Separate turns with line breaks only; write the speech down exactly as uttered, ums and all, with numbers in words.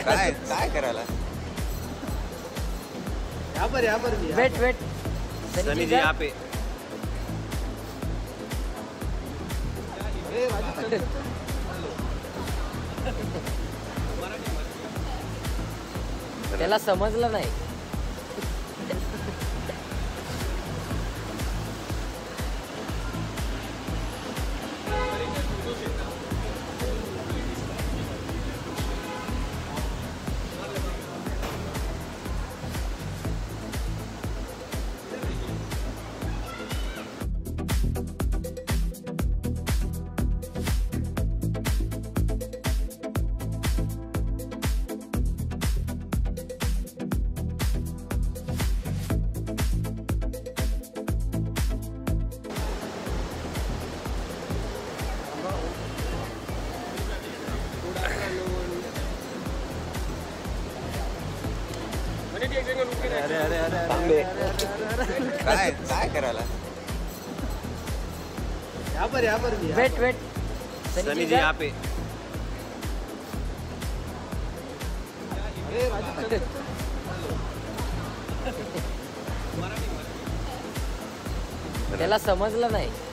काय काय करायला?
यहाँ पर यहाँ पर भी
वेट वेट
सनी जी यहाँ पे
अरे राजू
त्याला समजलं नाही.
अरे अरे अरे
थांबे. काय काय करायला?
यहाँ पर यहाँ पर भी
वेट वेट
सनी जी यहाँ पे
अरे राजू
त्याला समजलं नाही.